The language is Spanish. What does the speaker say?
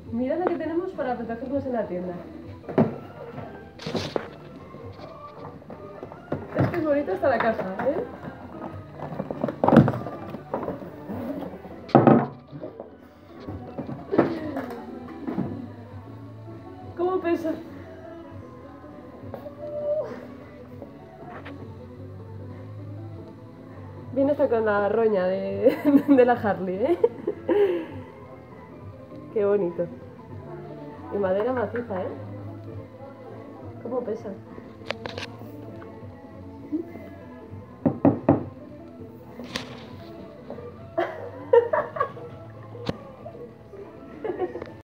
Mira lo que tenemos para protegernos en la tienda. Es que es bonita hasta la caja, ¿eh? ¿Cómo pesa? Viene hasta con la roña de la Harley, ¿eh? Qué bonito. Y madera maciza, ¿eh? ¿Cómo pesa?